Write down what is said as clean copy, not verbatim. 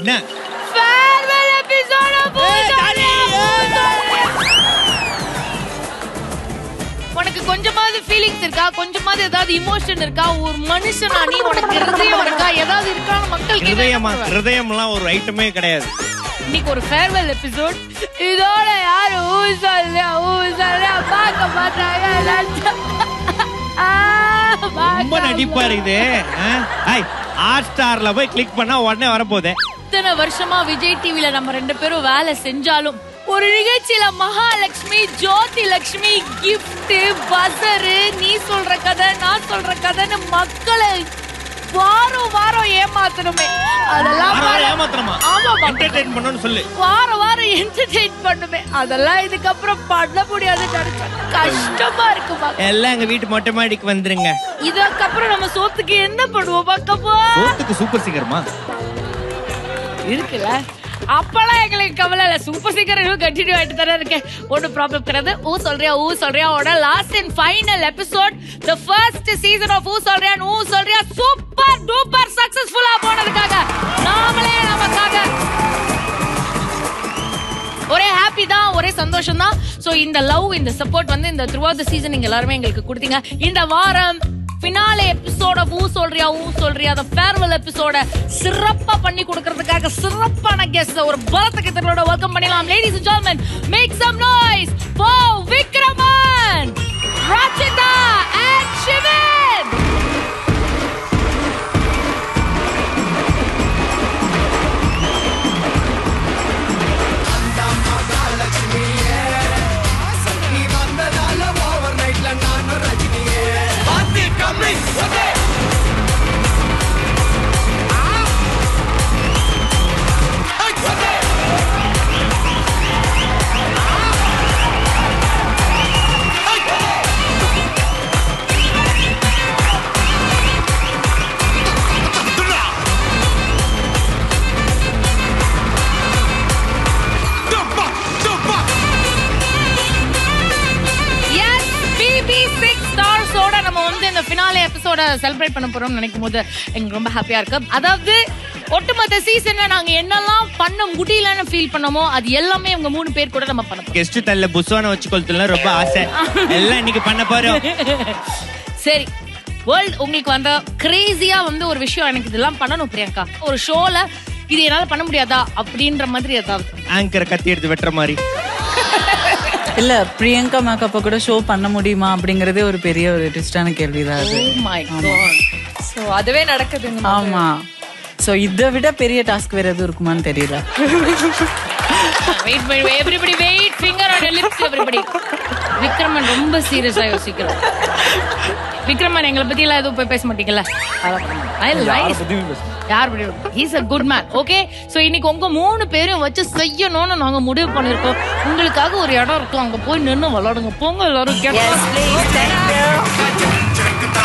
என்ன farewell episode of உனக்கு கொஞ்சமாவது ஃபீலிங்ஸ் இருக்கா? கொஞ்சமாவது ஏதாவது இமோஷன் இருக்கா? ஒரு மனுஷனா நீ உனக்கு ஹிருதயம் இருக்கா? ஏதாவது இருக்கான்னு மக்களுக்கு ஹிருதயம்லாம் ஒரு ஐட்டமே கிடையாது. இன்னைக்கு ஒரு ஃபேர்வெல் எபிசோட். இதோட யாரு ஊம் சொல்லியா பார்க்க மாட்டாங்க. ரொம்ப நடிப்பாரு இது. ஹாட்ஸ்டார்ல போய் கிளிக் பண்ணா உடனே வரப்போதே. இத்தனை வருஷமா விஜய் டிவில நம்ம 2 பேரும் வேலை செஞ்சாலும் ஒரு நிகழ்ச்சியில மகாலட்சுமி ஜோதி லட்சுமி கிஃப்ட் பசரு நீ சொல்ற கதை நான் சொல்ற கதைன்னு மக்களை வாரம் வாரம் ஏமாத்தணுமே. அதெல்லாம் ஏமாத்தணுமா? ஆமா, என்டர்டெயின் பண்ணனும் சொல்லு. வாரம் வாரம் என்டர்டெயின் பண்ணுமே. அதெல்லாம் இதுக்கப்புறம் பண்ண முடியாது. கஷ்டமா இருக்குமா? எல்லாம் எங்க வீட்டு மொட்டை மாடிக்கு வந்துருங்க. இதுக்கப்புறம் நம்ம சோத்துக்கு என்ன பண்ணுவோம்? பக்கப்போ சோத்துக்கு சூப்பர் சீக்கிரமா இருக்குல்ல. அப்பெல்லாம் எங்களுக்கு கவலை இல்ல. சூப்பர் சீக்கிரம் கண்டினியூ ஆயிட்டு தானே இருக்கேன். ஒன்னும் ப்ராப்ளம் கிடையாது. Oo Solriya last and final episode, the first season of Oo Solriya super duper சக்சஸ்ஃபுல்லா போனதுக்காக நாமளே நமக்காக ஒரே ஹாப்பி தான், ஒரே சந்தோஷம் தான். சோ இந்த லவ் இந்த சப்போர்ட் வந்து இந்த த்ரூ அவுட் தி சீசன் நீங்க எல்லாரும் எங்களுக்கு கொடுத்தீங்க. இந்த வாரம் ஃபினாலே எபிசோட் ஆஃப் ஊ சொல்றியா the farewell எபிசோட சிறப்பா பண்ணி கொடுக்கிறதுக்காக சிறப்பான கெஸ்ட் ஒரு பலத்துக்கு தங்களோட வெல்கம் பண்ணலாம். Ladies and gentlemen, make some noise for Vikraman, Rachitha and Shivin. Finale எபிசோட செலிப்ரேட் பண்ண போறோம் நினைக்கும் போது எனக்கு ரொம்ப ஹாப்பியா இருக்கு. அதாவது ஒட்டுமொத்த சீசன்ல நாங்க என்னெல்லாம் பண்ண முடியலன்னு ஃபீல் பண்ணோமோ அது எல்லாமே உங்க 3 பேர் கூட நம்ம பண்ண போறோம். கெஸ்ட் தல்ல புஸ்வான வச்சு கொளுத்தல ரொம்ப ஆசை. எல்லாம் இன்னைக்கு பண்ண போறோம். சரி, வேர்ல்ட் உங்களுக்கு வந்த கிரேசியா வந்து ஒரு விஷயம் எனக்கு இதெல்லாம் பண்ணணும் பிரியங்கா. ஒரு ஷோல இது என்னால பண்ண முடியாதா அப்படின்ற மாதிரி ஏதாவது ஆங்கர் கத்தி எடுத்து வெட்டுற மாதிரி இல்ல பிரியங்கா மேக்கப்ப கூட ஷோ பண்ண முடியுமா அப்படிங்கறதே ஒரு பெரிய ஒரு ட்விஸ்டான கேள்விதான் அது. Oh my god. சோ அதுவே நடக்குதுங்க. ஆமா. சோ இத விட பெரிய டாஸ்க் வேற எதுவும் இருக்குமான்னு தெரியல. Wait, everybody wait, finger on your lips everybody. Vikraman ரொம்ப சீரியஸா யோசிக்கிறார். விக்ரமன் எங்களை பத்தி எல்லாம் எதுவும் போய் பேச மாட்டீங்கல்ல? He's a good man. Okay, so இன்னைக்கு உங்க 3 பேரும் வச்சு செய்யணும்னு நாங்க முடிவு பண்ணிருக்கோம். உங்களுக்காக ஒரு இடம் இருக்கும், அங்க போய் நின்னு விளையாடுங்க. போங்க எல்லாரும்.